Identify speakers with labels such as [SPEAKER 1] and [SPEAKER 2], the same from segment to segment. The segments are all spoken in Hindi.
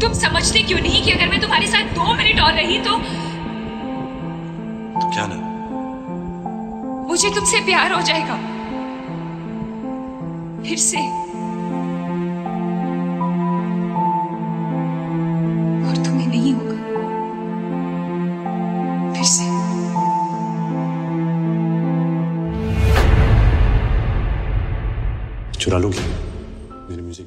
[SPEAKER 1] तुम समझते क्यों नहीं कि अगर मैं तुम्हारे साथ 2 मिनट और रही तो
[SPEAKER 2] क्या ना,
[SPEAKER 1] मुझे तुमसे प्यार हो जाएगा फिर से, और तुम्हें नहीं होगा फिर से।
[SPEAKER 2] चुरा लोगी मेरे म्यूजिक?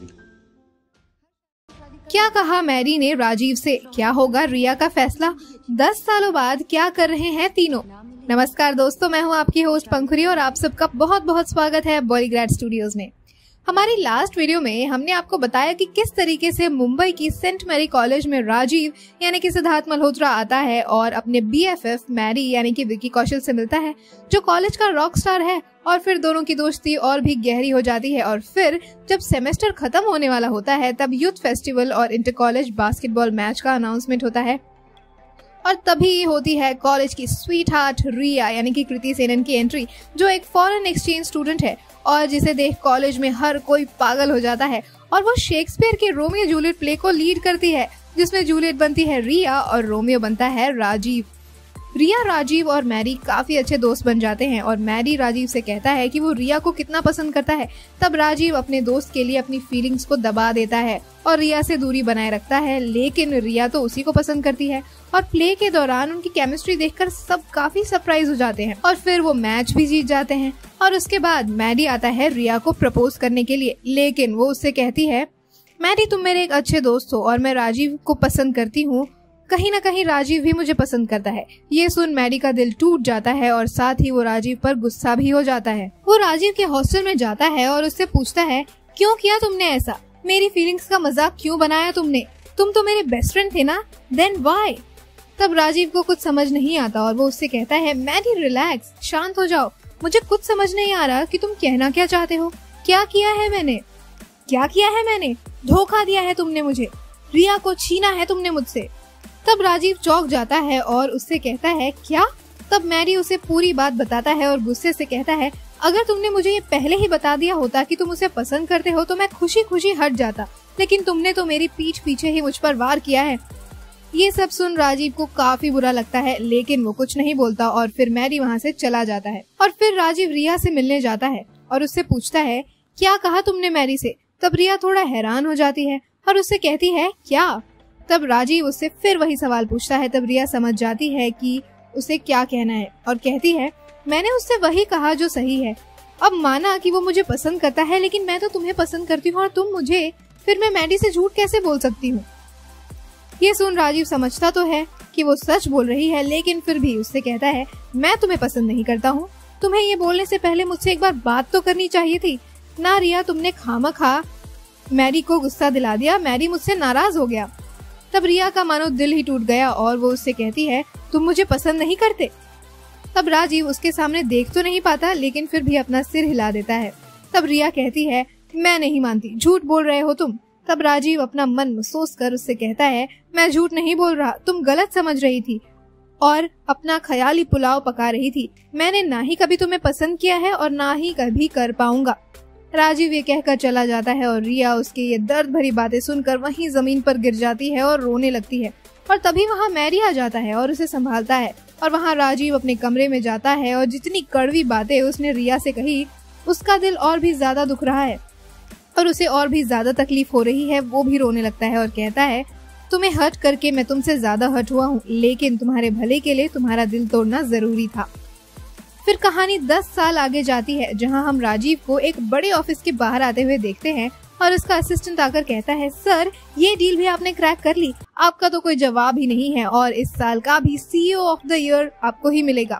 [SPEAKER 3] क्या कहा मैरी ने राजीव से? क्या होगा रिया का फैसला? 10 सालों बाद क्या कर रहे हैं तीनों? नमस्कार दोस्तों, मैं हूं आपकी होस्ट पंखुरी और आप सबका बहुत बहुत स्वागत है बॉलीग्रैड स्टूडियोज में। हमारी लास्ट वीडियो में हमने आपको बताया कि किस तरीके से मुंबई की सेंट मैरी कॉलेज में राजीव यानी कि सिद्धार्थ मल्होत्रा आता है और अपने BFF मैरी यानी कि विकी कौशल से मिलता है, जो कॉलेज का रॉक स्टार है, और फिर दोनों की दोस्ती और भी गहरी हो जाती है। और फिर जब सेमेस्टर खत्म होने वाला होता है तब यूथ फेस्टिवल और इंटर कॉलेज बास्केटबॉल मैच का अनाउंसमेंट होता है, और तभी होती है कॉलेज की स्वीट हार्ट रिया यानी कि कृति सेनन की एंट्री, जो एक फॉरेन एक्सचेंज स्टूडेंट है और जिसे देख कॉलेज में हर कोई पागल हो जाता है। और वो शेक्सपियर के रोमियो जूलियट प्ले को लीड करती है, जिसमें जूलियट बनती है रिया और रोमियो बनता है राजीव। रिया, राजीव और मैरी काफी अच्छे दोस्त बन जाते हैं और मैरी राजीव से कहता है कि वो रिया को कितना पसंद करता है। तब राजीव अपने दोस्त के लिए अपनी फीलिंग्स को दबा देता है और रिया से दूरी बनाए रखता है, लेकिन रिया तो उसी को पसंद करती है। और प्ले के दौरान उनकी केमिस्ट्री देखकर सब काफी सरप्राइज हो जाते हैं और फिर वो मैच भी जीत जाते हैं। और उसके बाद मैरी आता है रिया को प्रपोज करने के लिए, लेकिन वो उससे कहती है, मैरी तुम मेरे एक अच्छे दोस्त हो और मैं राजीव को पसंद करती हूँ, कहीं ना कहीं राजीव भी मुझे पसंद करता है। ये सुन मैरी का दिल टूट जाता है और साथ ही वो राजीव पर गुस्सा भी हो जाता है। वो राजीव के हॉस्टल में जाता है और उससे पूछता है, क्यों किया तुमने ऐसा? मेरी फीलिंग्स का मजाक क्यों बनाया तुमने? तुम तो मेरे बेस्ट फ्रेंड थे ना, देन व्हाई? तब राजीव को कुछ समझ नहीं आता और वो उससे कहता है, मैरी रिलैक्स, शांत हो जाओ, मुझे कुछ समझ नहीं आ रहा कि तुम कहना क्या चाहते हो। क्या किया है मैंने? धोखा दिया है तुमने मुझे, रिया को छीना है तुमने मुझसे। तब राजीव चौंक जाता है और उससे कहता है, क्या? तब मैरी उसे पूरी बात बताता है और गुस्से से कहता है, अगर तुमने मुझे ये पहले ही बता दिया होता कि तुम उसे पसंद करते हो तो मैं खुशी खुशी हट जाता, लेकिन तुमने तो मेरी पीठ पीछे ही मुझ पर वार किया है। ये सब सुन राजीव को काफी बुरा लगता है, लेकिन वो कुछ नहीं बोलता और फिर मैरी वहाँ से चला जाता है। और फिर राजीव रिया से मिलने जाता है और उससे पूछता है, क्या कहा तुमने मैरी से? तब रिया थोड़ा हैरान हो जाती है और उससे कहती है, क्या? तब राजीव उससे फिर वही सवाल पूछता है। तब रिया समझ जाती है कि उसे क्या कहना है और कहती है, मैंने उससे वही कहा जो सही है। अब माना कि वो मुझे पसंद करता है, लेकिन मैं तो तुम्हें पसंद करती हूँ और तुम मुझे, फिर मैं मैरी से झूठ कैसे बोल सकती हूँ? ये सुन राजीव समझता तो है कि वो सच बोल रही है, लेकिन फिर भी उससे कहता है, मैं तुम्हें पसंद नहीं करता हूँ। तुम्हें ये बोलने से पहले मुझसे एक बार बात तो करनी चाहिए थी ना रिया, तुमने खामखा मैरी को गुस्सा दिला दिया, मैरी मुझसे नाराज हो गया। तब रिया का मानो दिल ही टूट गया और वो उससे कहती है, तुम मुझे पसंद नहीं करते? तब राजीव उसके सामने देख तो नहीं पाता, लेकिन फिर भी अपना सिर हिला देता है। तब रिया कहती है, मैं नहीं मानती, झूठ बोल रहे हो तुम। तब राजीव अपना मन महसूस कर उससे कहता है, मैं झूठ नहीं बोल रहा, तुम गलत समझ रही थी और अपना ख्याली पुलाव पका रही थी। मैंने ना ही कभी तुम्हें पसंद किया है और ना ही कभी कर पाऊंगा। राजीव ये कहकर चला जाता है और रिया उसकी ये दर्द भरी बातें सुनकर वहीं जमीन पर गिर जाती है और रोने लगती है। और तभी वहाँ मैरी आ जाता है और उसे संभालता है और वहाँ राजीव अपने कमरे में जाता है और जितनी कड़वी बातें उसने रिया से कही, उसका दिल और भी ज्यादा दुख रहा है और उसे और भी ज्यादा तकलीफ हो रही है। वो भी रोने लगता है और कहता है, तुम्हें हर्ट करके मैं तुमसे ज्यादा हर्ट हुआ हूँ, लेकिन तुम्हारे भले के लिए तुम्हारा दिल तोड़ना जरूरी था। फिर कहानी 10 साल आगे जाती है, जहां हम राजीव को एक बड़े ऑफिस के बाहर आते हुए देखते हैं और उसका असिस्टेंट आकर कहता है, सर ये डील भी आपने क्रैक कर ली, आपका तो कोई जवाब ही नहीं है और इस साल का भी CEO ऑफ द ईयर आपको ही मिलेगा।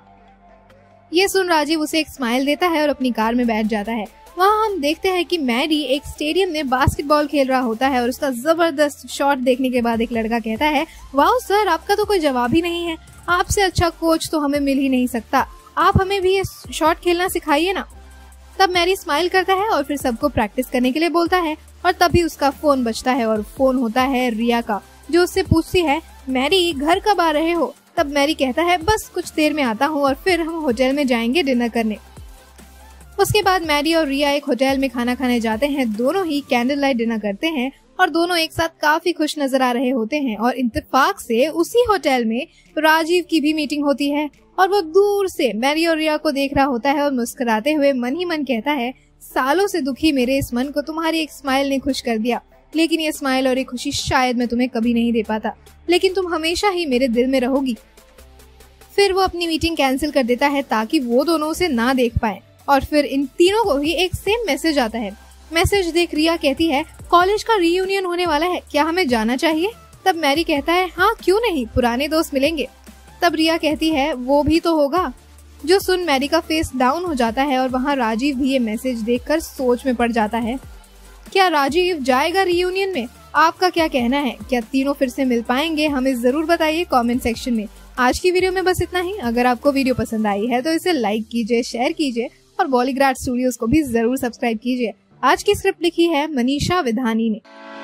[SPEAKER 3] ये सुन राजीव उसे एक स्माइल देता है और अपनी कार में बैठ जाता है। वहाँ हम देखते हैं कि मैरी एक स्टेडियम में बास्केटबॉल खेल रहा होता है और उसका जबरदस्त शॉट देखने के बाद एक लड़का कहता है, वाह सर आपका तो कोई जवाब ही नहीं है, आपसे अच्छा कोच तो हमें मिल ही नहीं सकता, आप हमें भी ये शॉट खेलना सिखाइए ना। तब मैरी स्माइल करता है और फिर सबको प्रैक्टिस करने के लिए बोलता है और तभी उसका फोन बजता है और फोन होता है रिया का, जो उससे पूछती है, मैरी घर कब आ रहे हो? तब मैरी कहता है, बस कुछ देर में आता हूँ और फिर हम होटल में जाएंगे डिनर करने। उसके बाद मैरी और रिया एक होटल में खाना खाने जाते हैं। दोनों ही कैंडल लाइट डिनर करते हैं और दोनों एक साथ काफी खुश नजर आ रहे होते हैं। और इत्तेफाक से उसी होटल में राजीव की भी मीटिंग होती है और वो दूर से मैरी और रिया को देख रहा होता है और मुस्कुराते हुए मन ही मन कहता है, सालों से दुखी मेरे इस मन को तुम्हारी एक स्माइल ने खुश कर दिया, लेकिन ये स्माइल और ये खुशी शायद मैं तुम्हें कभी नहीं दे पाता, लेकिन तुम हमेशा ही मेरे दिल में रहोगी। फिर वो अपनी मीटिंग कैंसिल कर देता है ताकि वो दोनों उसे ना देख पाए। और फिर इन तीनों को ही एक सेम मैसेज आता है। मैसेज देख रिया कहती है, कॉलेज का रीयूनियन होने वाला है, क्या हमें जाना चाहिए? तब मैरी कहता है, हाँ क्यों नहीं, पुराने दोस्त मिलेंगे। तब रिया कहती है, वो भी तो होगा। जो सुन मैरी का फेस डाउन हो जाता है और वहाँ राजीव भी ये मैसेज देखकर सोच में पड़ जाता है। क्या राजीव जाएगा रीयूनियन में? आपका क्या कहना है? क्या तीनों फिर से मिल पाएंगे? हमें जरूर बताइए कमेंट सेक्शन में। आज की वीडियो में बस इतना ही। अगर आपको वीडियो पसंद आई है तो इसे लाइक कीजिए, शेयर कीजिए और बॉलीग्राड स्टूडियोज को भी जरूर सब्सक्राइब कीजिए। आज की स्क्रिप्ट लिखी है मनीषा विधानी ने।